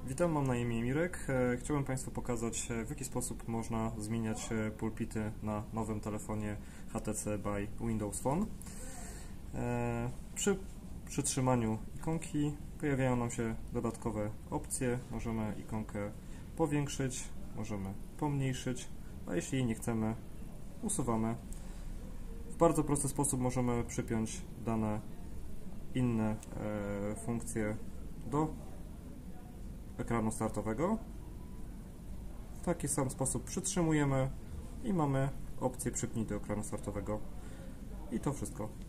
Witam, mam na imię Mirek. Chciałbym Państwu pokazać, w jaki sposób można zmieniać pulpity na nowym telefonie HTC by Windows Phone. Przy przytrzymaniu ikonki pojawiają nam się dodatkowe opcje. Możemy ikonkę powiększyć, możemy pomniejszyć, a jeśli jej nie chcemy, usuwamy. W bardzo prosty sposób możemy przypiąć dane inne funkcje do ekranu startowego. W taki sam sposób przytrzymujemy i mamy opcję przypnij do ekranu startowego. I to wszystko.